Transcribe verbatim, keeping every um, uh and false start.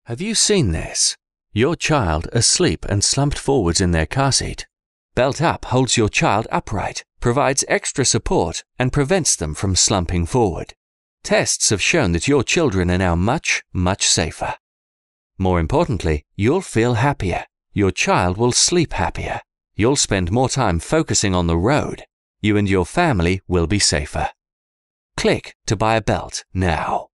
Have you seen this? Your child asleep and slumped forwards in their car seat. BeltUpp holds your child upright, provides extra support, and prevents them from slumping forward. Tests have shown that your children are now much, much safer. More importantly, you'll feel happier. Your child will sleep happier. You'll spend more time focusing on the road. You and your family will be safer. Click to buy a belt now.